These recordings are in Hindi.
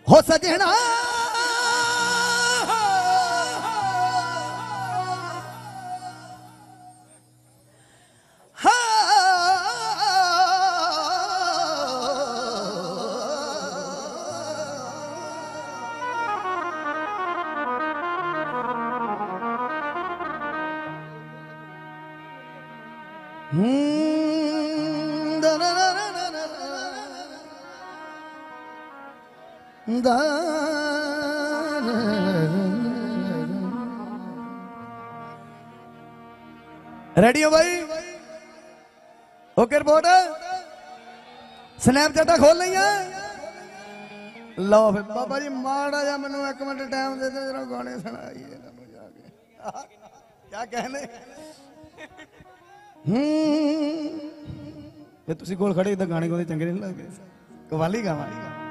हो सजना रेडी हो भाई? ओके रिपोर्ट स्नैपचैट खोल लिया। लो फिर बाबा जी माड़ा जा मैनू एक मिनट टाइम दे दो जरा गाने सुनाइए जाके क्या कहने। तुसी कोल खड़े इधर गाने गाने चंगे नहीं लगते कवाली गावा।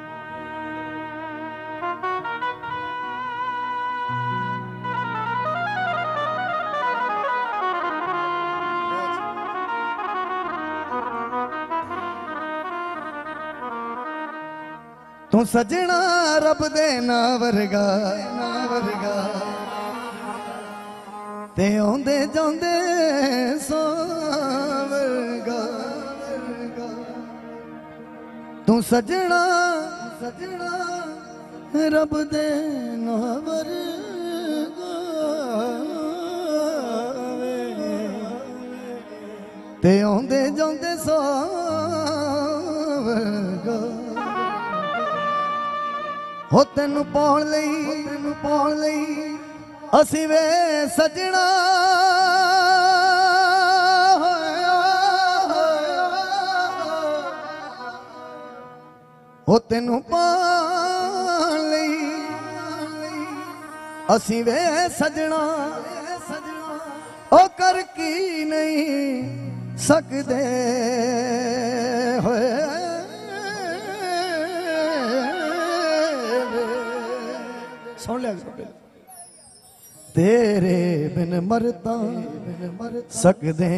तू सजना रब दे ना वर्गा ते आंदे जांदे सोवर्गा। तू सजना रब दे ना वर्गा ते आंदे जांदे सोवर्गा। हो तेनू पाउण लई असी वे सजना हो तेनू पाउण लई असी वे सजना ओ कर की नहीं सकदे होए। सुन लिया तेरे बिन मरता सकदे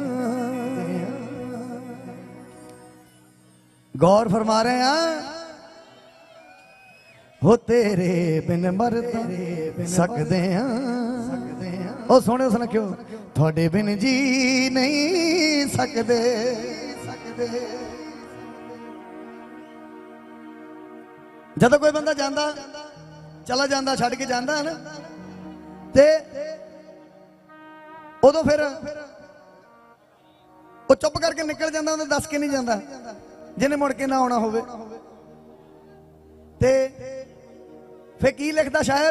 गौर फरमा रहे हैं। हो तेरे बिन मरता सकदे ओ सोने सुन क्यों थोड़े बिन जी नहीं सकदे। जब कोई बंदा जाता चला जाता छड़ के जाता है ना ते उदों फिर वो चुप करके निकल जाता उन्हें दस के नहीं जाता जिन्हें मुड़ के ना आना होवे ते फिर की लिखता शायर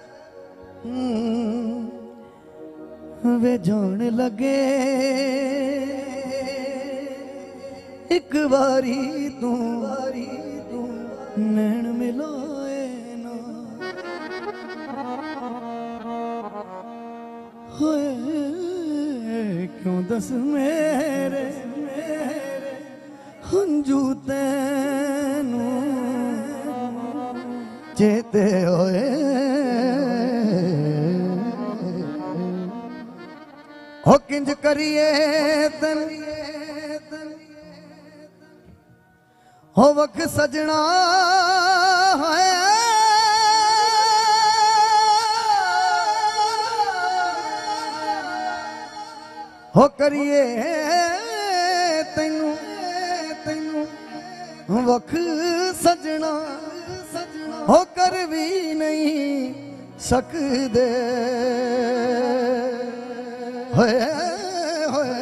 वे जान लगे एक बारी तू नैन मिलाए ना होए क्यों दस मेरे हंजू तैनू चेते होए। हो किंज करिए तन हो वख सजना है हो करिए तैनू वख सजना हो कर भी नहीं सकदे होए होए।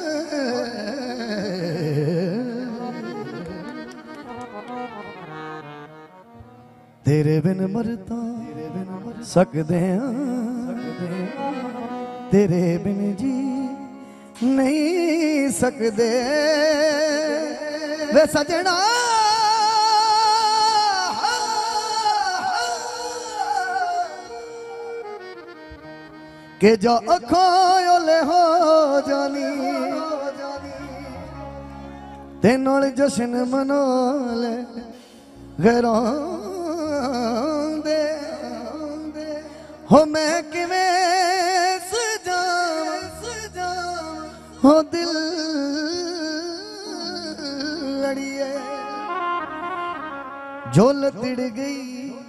तेरे बिन मरता सकदे तेरे बिन जी नहीं सकदे वे सजना। के जो अखों ओले हो जानी ते नाल जश्न मना ले घरों दे हो मैं किवें सजा हो दिल लड़िए झोल तिड़ गई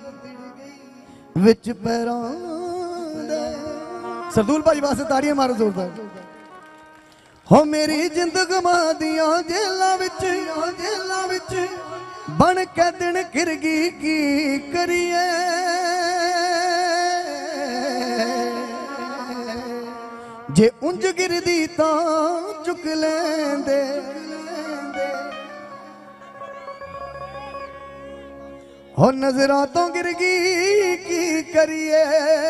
विच पैरों दे। सरदूल भाई वास्ते ताड़ियां मारो जोरदार। हो मेरी जिंदगी मां दियां जेलां विच बन के दिन गिरगी की करिए। जे उंज गिरदी तां चुक लेंदे। हो नजरां तो गिरगी की करिए।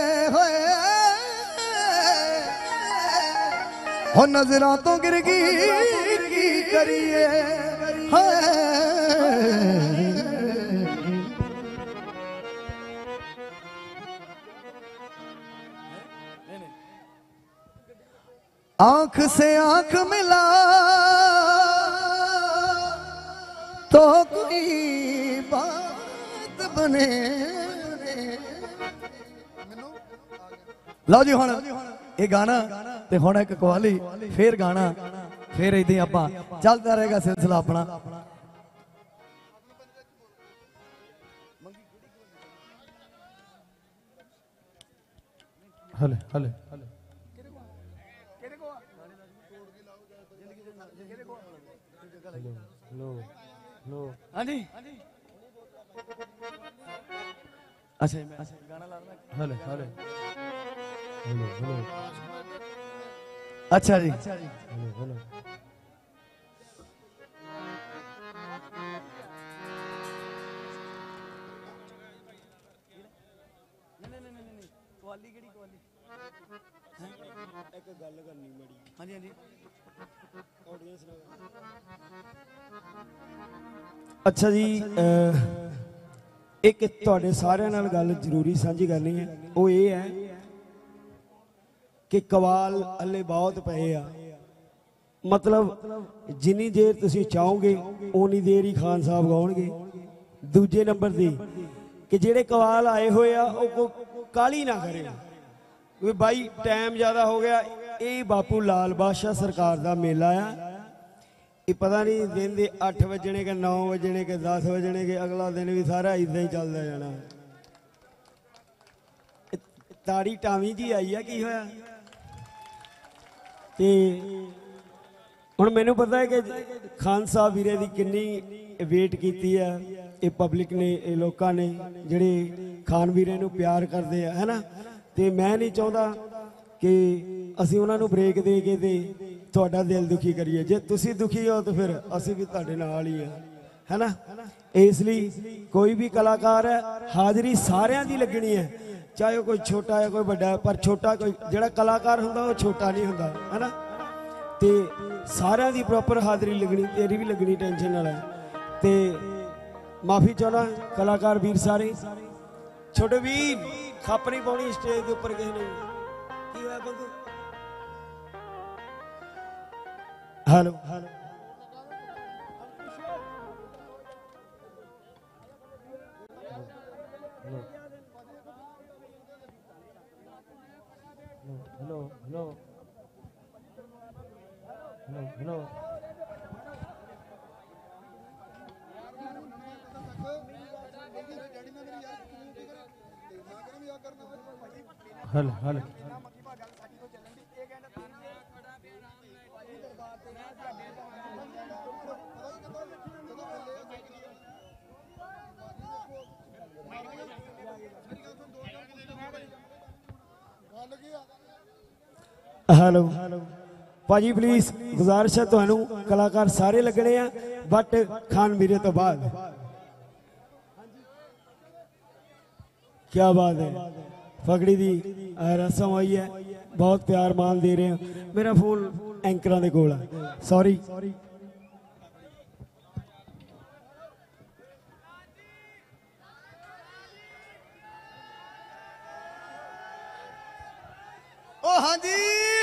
हो नजरां तो गिरगी की करिए। आंख से आंख मिला तो कोई बात बने। लो जी हुण ये गाना ते हुण एक कवाली फिर गाना फिर इदां आपां चलदा रहेगा सिलसिला अपना। हले हले हले हाँ जी अच्छा गाना ला हले हले अच्छा जी अच्छा जी एक तुहाडे सारिਆਂ ਨਾਲ ਗੱਲ ਜ਼ਰੂਰੀ ਸਾਂਝੀ ਕਰਨੀ ਹੈ। ਉਹ ਇਹ ਹੈ कि कवाल हले बहुत पे आ। मतलब जिन्नी देर तुसी चाहोगे उन्नी देर ही खान साहब गाउणगे। दूजे नंबर दी कि जेड़े कवाल आए हुए आ काली ना करे कोई भाई टाइम ज़्यादा हो गया। ये बापू लाल बादशाह सरकार का मेला आ। ये पता नहीं दिन के 8 बजने के 9 बजने के 10 बजने के अगला दिन भी सारा इदा ही चलता जाना। ताड़ी टावी जी आई है की होया ते हुण मैनूं पता है कि खान साहब वीरे की किन्नी वेट की है ये पब्लिक ने ये लोगों ने जिहड़े खान वीरे नूं प्यार करते हैं है ना। तो मैं नहीं चाहता कि असीं उन्हां नूं ब्रेक दे के ते तुहाडा दिल दुखी करिए। जे तुसीं दुखी हो तो फिर असीं भी तुहाडे नाल ही है ना। इसलिए कोई भी कलाकार है हाज़री सारियां दी लगनी है चाहे कोई छोटा है कोई बड़ा है। पर छोटा कोई जिहड़ा कलाकार हुंदा वो छोटा नहीं हुंदा है ना। तो सारियां दी प्रॉपर हाज़री लगनी तेरी भी लगनी टेंशन नाल है। तो माफ़ी चाहना कलाकार वीर सारे छोटे वीर खप नहीं पाउणी स्टेज के उपर किसी ने की होया बंदू। Hello hello hello hello hello hello hello hello भाजी प्लीज गुजारिश है तुहानू कलाकार सारे लगने हैं बट खान वीरे तो बाद। क्या बात है फगड़ी दी रस्म हुई है बहुत प्यार मान दे रहे हैं। मेरा फोन एंकरां दे कोल है सॉरी। ओ हाँ जी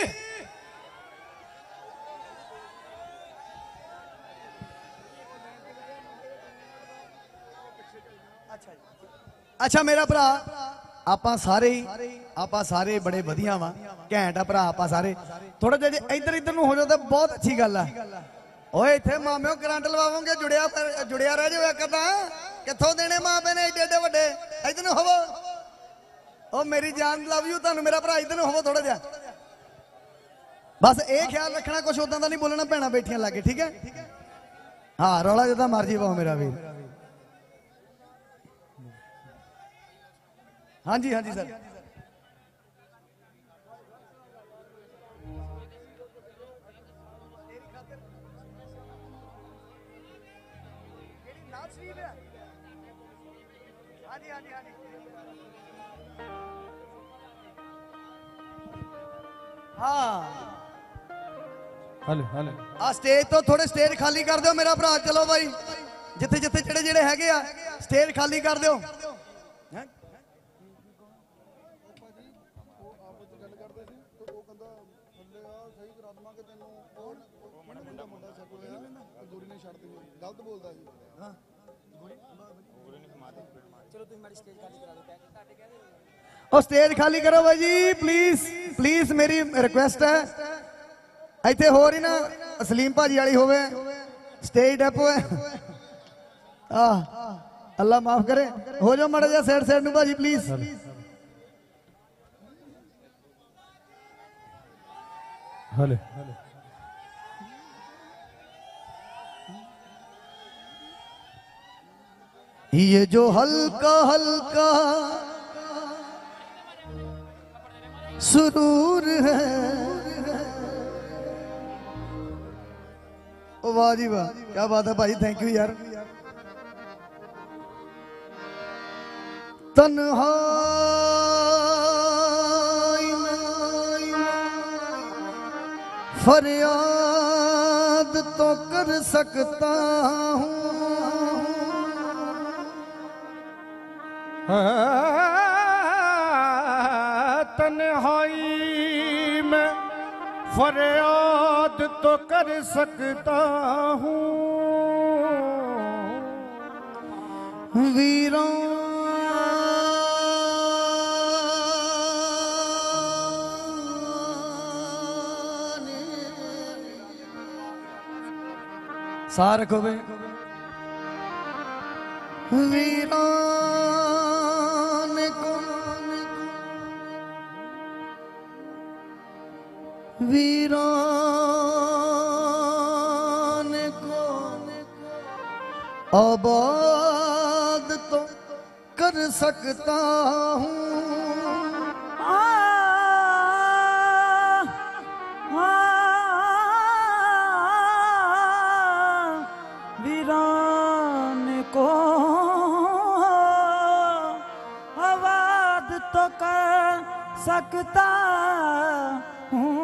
अच्छा मेरा भरा ਆਪਾਂ ਸਾਰੇ बड़े वधिया वा घैंट आ भरा। आप सारे थोड़ा जिहा इधर इधर ਨੂੰ हो जाओ तो बहुत अच्छी गल है। ओए इथे माम्यो करंट लवावोगे जुड़िया जुड़िया रह जाओ एक अद्धा कित्थों देने मां पे ने एडे एडे वड्डे इधर ਨੂੰ होवो ओ मेरी जान लव यू ਤੁਹਾਨੂੰ मेरा भरा इधर ਨੂੰ होवो थोड़ा जिहा बस ये ख्याल रखना कुछ उदां दा नहीं बोलना भैणां बैठियां लागे ठीक है हाँ रौला जिदा मर्जी पाओ मेरा वीर हाँ जी सर हाँ स्टेज तो थोड़े स्टेज खाली कर दो मेरा भरा चलो भाई जिथे जिथे जेड़े जेड़े हैगे आ स्टेज खाली कर दो और स्टेज खाली करो भाई जी प्लीज प्लीज मेरी रिक्वेस्ट है इतने हो रही ना सलीम भाजी वाली होवे स्टेज डेपो है अल्लाह माफ करे हो जाओ माड़ा जा साइड साइड भाजी प्लीज हले ये जो हल्का हल्का सुरूर है ओ वाह जी वाह क्या बात है भाई थैंक यू यार तन्हाई फरियाद तो कर सकता हूँ तन्हाई में फरियाद तो कर सकता हूँ वीरों सार को वीरान को वीरान को आबाद तो कर सकता हूँ वीरान को आबाद तो कर सकता हूँ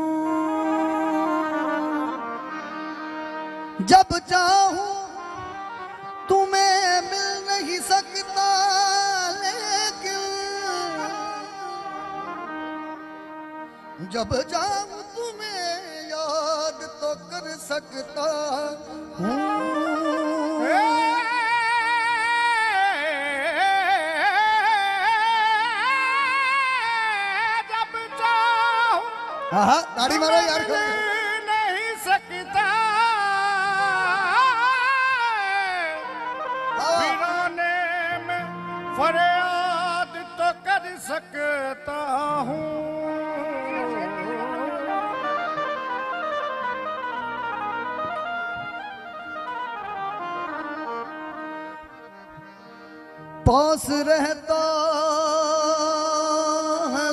जब चाहूं तुम्हें मिल नहीं सकता लेकिन जब चाहूं तुम्हें याद तो कर सकता हूँ हाँ ताड़ी मारो यार नहीं सकता वीराने में फरियाद तो कर सकता हूँ पास रहता है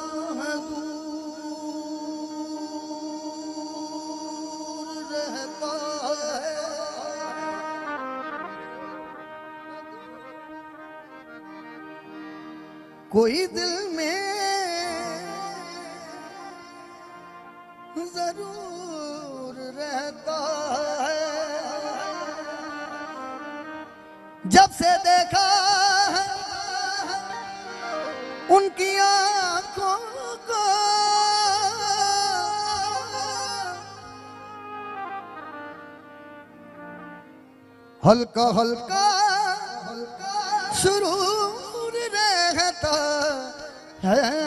कोई दिल में जरूर रहता है जब से देखा है उनकी आंखों को हल्का हल्का सुरूर रहता है